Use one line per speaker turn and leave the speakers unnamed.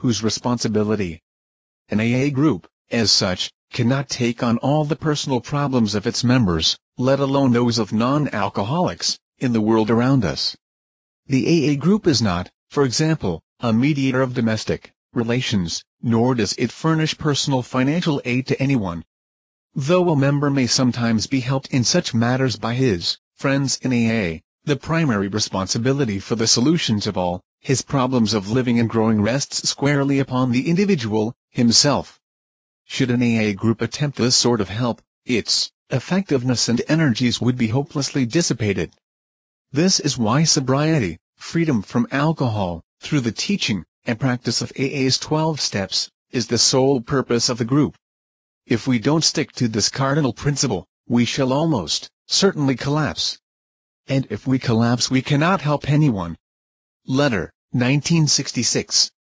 whose responsibility. An AA group, as such, cannot take on all the personal problems of its members, let alone those of non-alcoholics, in the world around us. The AA group is not, for example, a mediator of domestic relations, nor does it furnish personal financial aid to anyone. Though a member may sometimes be helped in such matters by his friends in AA, the primary responsibility for the solutions of all his problems of living and growing rests squarely upon the individual himself. Should an AA group attempt this sort of help, its effectiveness and energies would be hopelessly dissipated. This is why sobriety, freedom from alcohol, through the teaching and practice of AA's 12 steps, is the sole purpose of the group. If we don't stick to this cardinal principle, we shall almost certainly collapse. And if we collapse, we cannot help anyone. Letter, 1966.